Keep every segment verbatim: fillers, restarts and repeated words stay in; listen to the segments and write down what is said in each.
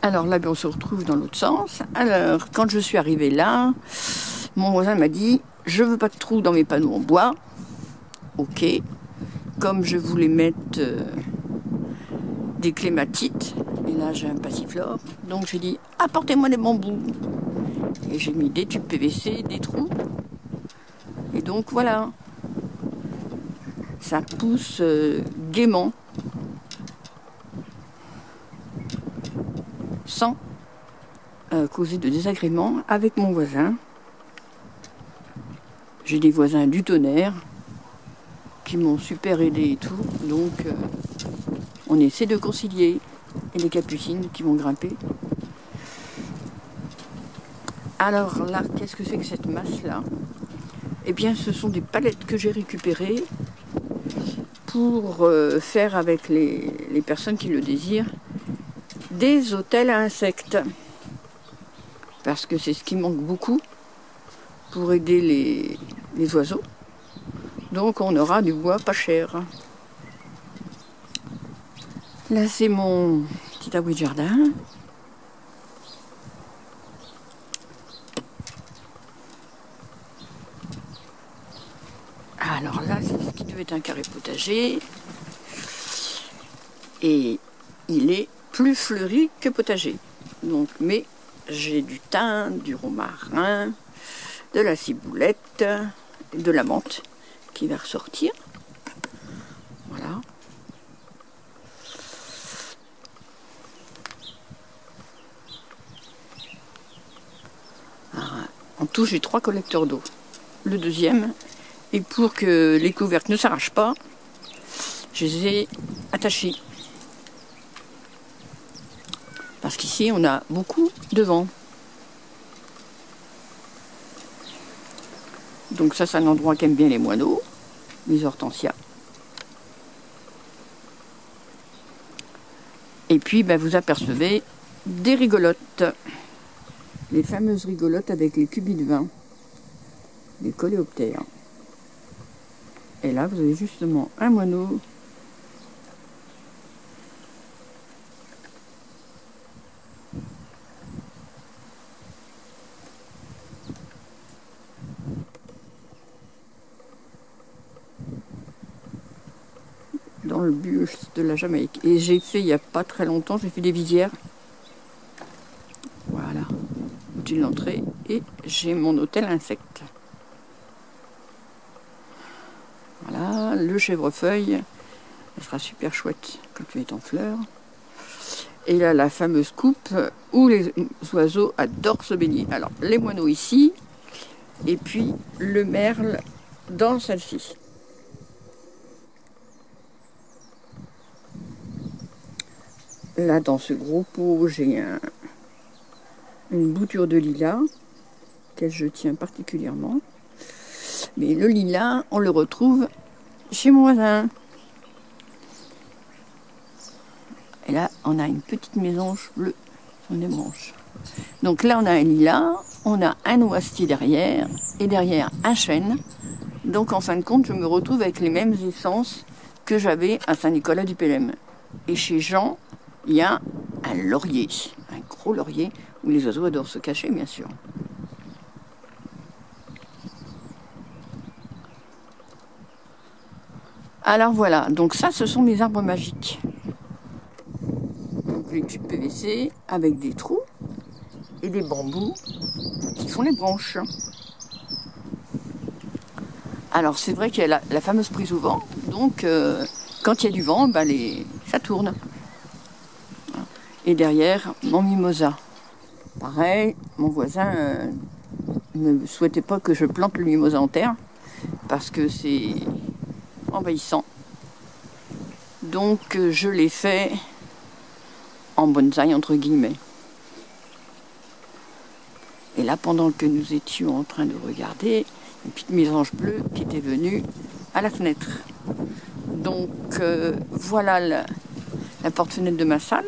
Alors là, on se retrouve dans l'autre sens. Alors, quand je suis arrivée là, mon voisin m'a dit « Je veux pas de trous dans mes panneaux en bois. » Ok. Comme je voulais mettre euh, des clématites, et là j'ai un passiflore, donc j'ai dit « Apportez-moi des bambous. » Et j'ai mis des tubes P V C, des trous. Et donc voilà. Ça pousse euh, gaiement. Sans euh, causer de désagréments avec mon voisin. J'ai des voisins du tonnerre qui m'ont super aidé et tout, donc euh, on essaie de concilier. Et les capucines qui vont grimper. Alors là, qu'est-ce que c'est que cette masse-là? Eh bien, ce sont des palettes que j'ai récupérées pour euh, faire avec les, les personnes qui le désirent des hôtels à insectes. Parce que c'est ce qui manque beaucoup pour aider les, les oiseaux. Donc on aura du bois pas cher. Là c'est mon petit abri de jardin. Alors là c'est ce qui devait être un carré potager. Et il est plus fleuri que potager. Donc, mais j'ai du thym, du romarin, de la ciboulette, de la menthe qui va ressortir. Voilà. Alors, en tout, j'ai trois collecteurs d'eau. Le deuxième, et pour que les couvercles ne s'arrachent pas, je les ai attachés. Parce qu'ici, on a beaucoup de vent. Donc ça, c'est un endroit qu'aiment bien les moineaux, les hortensias. Et puis, ben, vous apercevez des rigolotes. Les fameuses rigolotes avec les cubis de vin. Les coléoptères. Et là, vous avez justement un moineau. Dans le buste de la Jamaïque. Et j'ai fait, il n'y a pas très longtemps, j'ai fait des visières. Voilà. Au-dessus de l'entrée. Et j'ai mon hôtel insecte. Voilà. Le chèvrefeuille. Elle sera super chouette quand tu es en fleurs. Et là, la fameuse coupe où les oiseaux adorent se baigner. Alors, les moineaux ici. Et puis, le merle dans celle-ci. Là, dans ce gros pot, j'ai un, une bouture de lilas, que je tiens particulièrement. Mais le lilas, on le retrouve chez mon voisin. Et là, on a une petite mésange bleue sur les branches. Donc là, on a un lilas, on a un noisetier derrière, et derrière un chêne. Donc en fin de compte, je me retrouve avec les mêmes essences que j'avais à Saint-Nicolas-du-Pélem. Et chez Jean, il y a un laurier, un gros laurier, où les oiseaux adorent se cacher, bien sûr. Alors voilà, donc ça, ce sont mes arbres magiques. Donc les tubes P V C avec des trous et des bambous qui font les branches. Alors c'est vrai qu'il y a la, la fameuse prise au vent, donc euh, quand il y a du vent, ben les, ça tourne. Et derrière, mon mimosa. Pareil, mon voisin euh, ne souhaitait pas que je plante le mimosa en terre, parce que c'est envahissant. Donc je l'ai fait en bonsaï, entre guillemets. Et là, pendant que nous étions en train de regarder, une petite mésange bleue qui était venue à la fenêtre. Donc euh, voilà la, la porte-fenêtre de ma salle.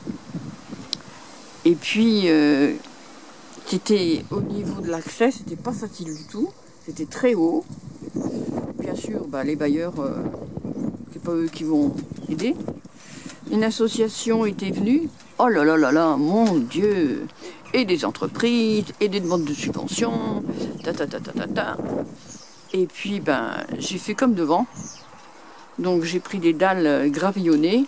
Et puis, euh, c'était au niveau de l'accès, c'était pas facile du tout. C'était très haut. Bien sûr, bah, les bailleurs, euh, c'est pas eux qui vont aider. une association était venue. Oh là là là là, mon Dieu! Et des entreprises, et des demandes de subventions, ta ta ta ta ta ta. Et puis, ben, j'ai fait comme devant. Donc, j'ai pris des dalles gravillonnées.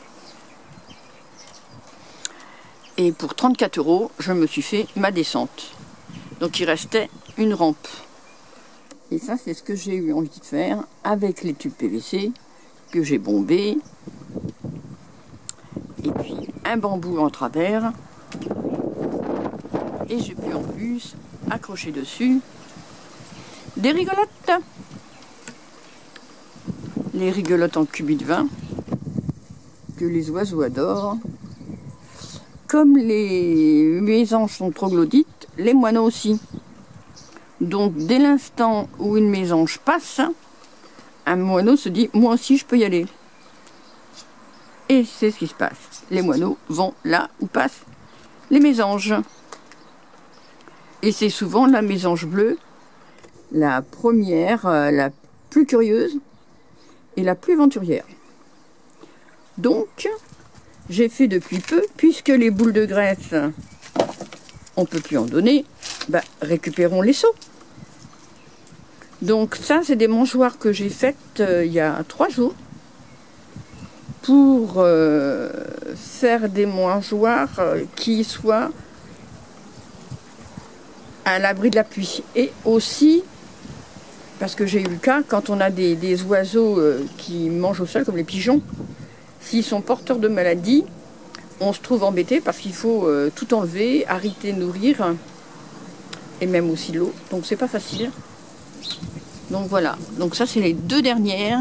Et pour trente-quatre euros, je me suis fait ma descente. Donc, il restait une rampe. Et ça, c'est ce que j'ai eu envie de faire avec les tubes P V C que j'ai bombés. Et puis, un bambou en travers. Et j'ai pu en plus accrocher dessus des rigolotes. Les rigolotes en cubit de vin que les oiseaux adorent. Comme les mésanges sont troglodytes, les moineaux aussi. Donc dès l'instant où une mésange passe, un moineau se dit « moi aussi je peux y aller ». Et c'est ce qui se passe. Les moineaux vont là où passent les mésanges. Et c'est souvent la mésange bleue, la première, euh, la plus curieuse et la plus aventurière. Donc, j'ai fait depuis peu, puisque les boules de graisse, on ne peut plus en donner, bah, récupérons les seaux. Donc ça, c'est des mangeoires que j'ai faites euh, il y a trois jours pour euh, faire des mangeoires euh, qui soient à l'abri de la pluie. Et aussi, parce que j'ai eu le cas, quand on a des, des oiseaux euh, qui mangent au sol, comme les pigeons, s'ils sont porteurs de maladies, on se trouve embêté parce qu'il faut euh, tout enlever, arrêter de nourrir, et même aussi l'eau. Donc c'est pas facile. Donc voilà. Donc ça, c'est les deux dernières.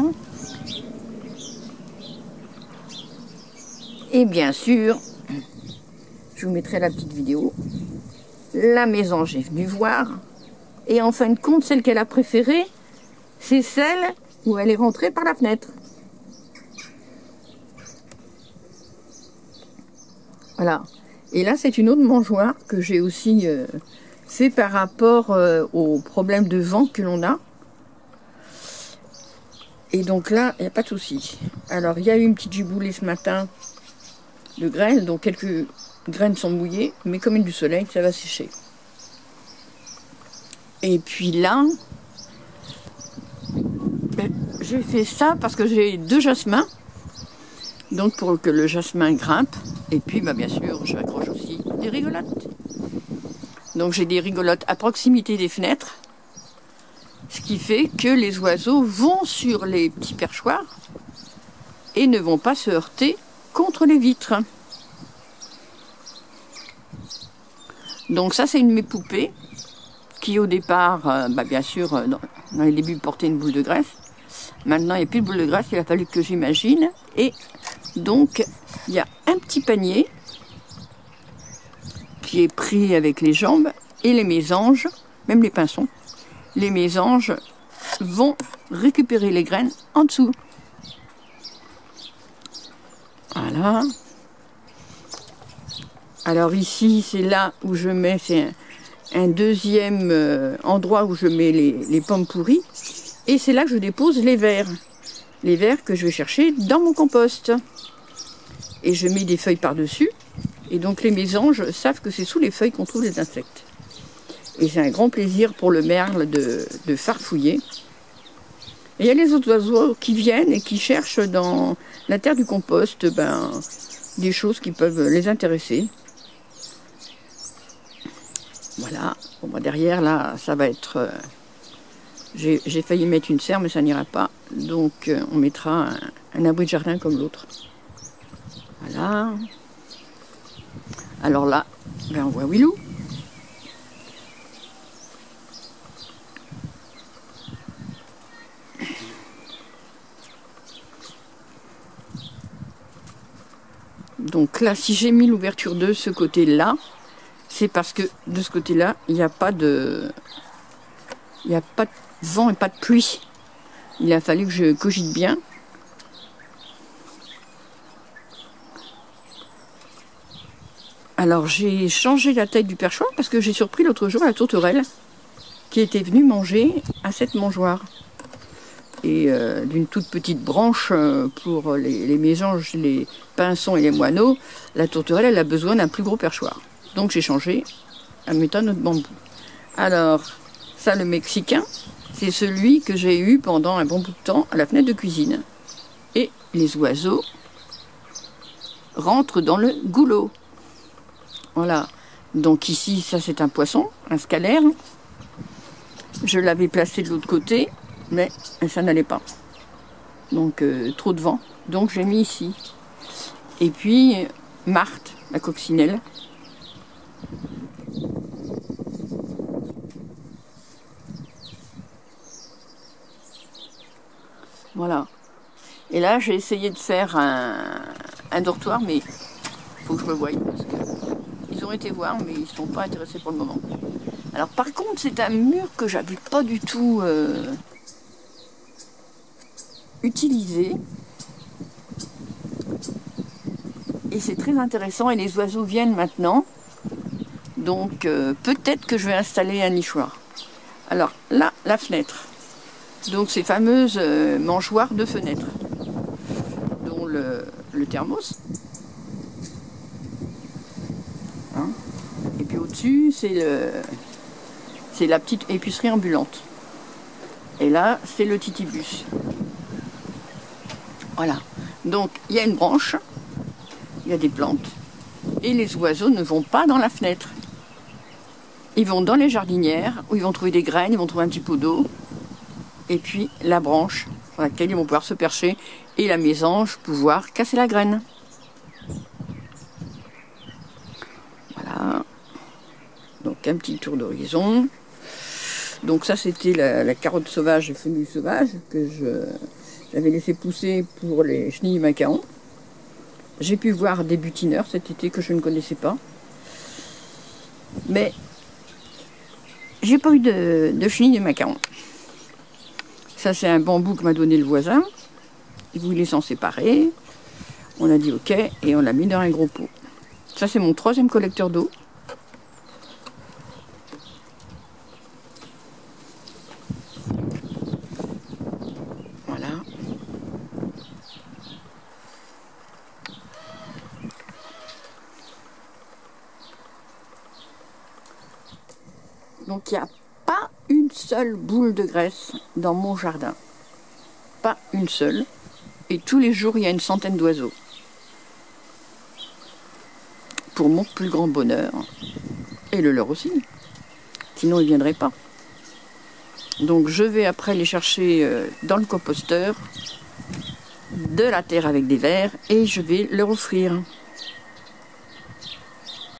Et bien sûr, je vous mettrai la petite vidéo. La mésange est venue voir. Et en fin de compte, celle qu'elle a préférée, c'est celle où elle est rentrée par la fenêtre. Voilà. Et là, c'est une autre mangeoire que j'ai aussi euh, fait par rapport euh, aux problèmes de vent que l'on a. Et donc là, il n'y a pas de souci. Alors, il y a eu une petite giboulée ce matin de graines. Donc, quelques graines sont mouillées. Mais comme il y a du soleil, ça va sécher. Et puis là, ben, j'ai fait ça parce que j'ai deux jasmins. Donc, pour que le jasmin grimpe. Et puis, bah, bien sûr, je accroche aussi des rigolotes. Donc, j'ai des rigolotes à proximité des fenêtres. Ce qui fait que les oiseaux vont sur les petits perchoirs et ne vont pas se heurter contre les vitres. Donc, ça, c'est une de mes poupées qui, au départ, euh, bah, bien sûr, euh, dans, dans les débuts, portait une boule de graisse. Maintenant, il n'y a plus de boule de graisse. Il a fallu que j'imagine. Et donc, il y a un petit panier qui est pris avec les jambes et les mésanges, même les pinsons, les mésanges vont récupérer les graines en dessous. Voilà. Alors ici, c'est là où je mets, c'est un, un deuxième euh, endroit où je mets les, les pommes pourries. Et c'est là que je dépose les vers. Les vers que je vais chercher dans mon compost. Et je mets des feuilles par-dessus. Et donc les mésanges savent que c'est sous les feuilles qu'on trouve les insectes. Et c'est un grand plaisir pour le merle de, de farfouiller. Et il y a les autres oiseaux qui viennent et qui cherchent dans la terre du compost ben, des choses qui peuvent les intéresser. Voilà. Bon, ben derrière, là, ça va être... Euh, j'ai failli mettre une serre, mais ça n'ira pas. Donc, euh, on mettra un, un abri de jardin comme l'autre. Voilà. Alors là, ben on voit Willou. Donc là, si j'ai mis l'ouverture de ce côté-là, c'est parce que de ce côté-là, il n'y a pas de... Il n'y a pas de vent et pas de pluie. Il a fallu que je cogite bien. Alors j'ai changé la taille du perchoir parce que j'ai surpris l'autre jour la tourterelle qui était venue manger à cette mangeoire. et euh, d'une toute petite branche euh, pour les, les mésanges, les pinsons et les moineaux, la tourterelle elle a besoin d'un plus gros perchoir. Donc j'ai changé à méthode de bambou. Alors, ça le mexicain, c'est celui que j'ai eu pendant un bon bout de temps à la fenêtre de cuisine. Et les oiseaux rentrent dans le goulot. Voilà. Donc ici, ça c'est un poisson, un scalaire. Je l'avais placé de l'autre côté, mais ça n'allait pas. Donc euh, trop de vent. Donc j'ai mis ici. Et puis Marthe, la coccinelle. Voilà. Et là j'ai essayé de faire un, un dortoir, mais il faut que je me voie. Parce que ils ont été voir, mais ils ne sont pas intéressés pour le moment. Alors par contre, c'est un mur que j'avais pas du tout euh, utilisé. Et c'est très intéressant et les oiseaux viennent maintenant. Donc euh, peut-être que je vais installer un nichoir. Alors là, la fenêtre. Donc ces fameuses euh, mangeoires de fenêtre. Dont le, le thermos. Hein, et puis au-dessus, c'est le... c'est la petite épicerie ambulante. Et là, c'est le titibus. Voilà. Donc, il y a une branche, il y a des plantes, et les oiseaux ne vont pas dans la fenêtre. Ils vont dans les jardinières, où ils vont trouver des graines, ils vont trouver un petit pot d'eau, et puis la branche sur laquelle ils vont pouvoir se percher, et la mésange pouvoir casser la graine. Voilà. Donc, un petit tour d'horizon. Donc ça c'était la, la carotte sauvage et fenouil sauvage que j'avais laissé pousser pour les chenilles macarons. J'ai pu voir des butineurs cet été que je ne connaissais pas. Mais j'ai pas eu de, de chenilles de macarons. Ça c'est un bambou que m'a donné le voisin. Il voulait s'en séparer. On a dit ok et on l'a mis dans un gros pot. Ça c'est mon troisième collecteur d'eau. Donc il n'y a pas une seule boule de graisse dans mon jardin. Pas une seule. Et tous les jours, il y a une centaine d'oiseaux. Pour mon plus grand bonheur. Et le leur aussi. Sinon, ils ne viendraient pas. Donc je vais après les chercher dans le composteur, de la terre avec des vers, et je vais leur offrir.